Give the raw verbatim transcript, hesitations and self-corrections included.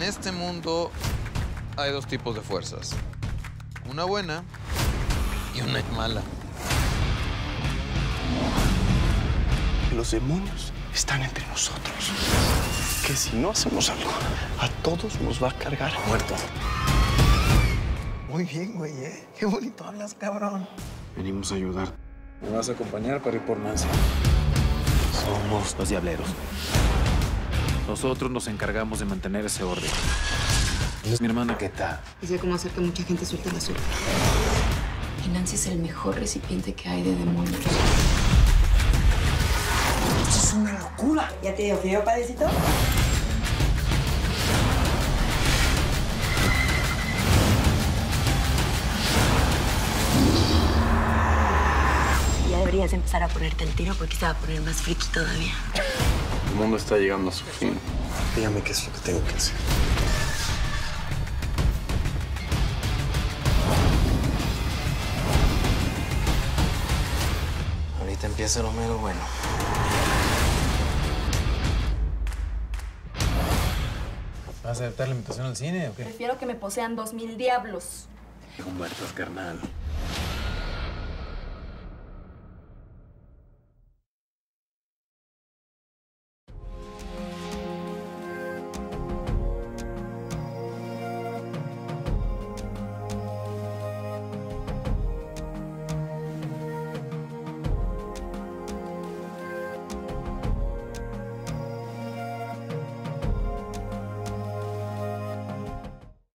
este mundo hay dos tipos de fuerzas. Una buena y una mala. Los demonios están entre nosotros. Que si no hacemos algo, a todos nos va a cargar muerto. Muy bien, güey, ¿eh? Qué bonito hablas, cabrón. Venimos a ayudar. Me vas a acompañar para ir por Nancy. Somos los diableros. Nosotros nos encargamos de mantener ese orden. Es mi hermana, ¿qué tal? Y sé cómo hacer que mucha gente suelte la suerte. Y Nancy es el mejor recipiente que hay de demonios. ¡Esto es una locura! ¿Ya te dio frío, padecito? Ya deberías empezar a ponerte el tiro porque se va a poner más friki todavía. El mundo está llegando a su fin. Dígame qué es lo que tengo que hacer. Ahorita empieza lo mero bueno. ¿Vas a aceptar la invitación al cine o qué? Prefiero que me posean dos mil diablos. Humberto, carnal.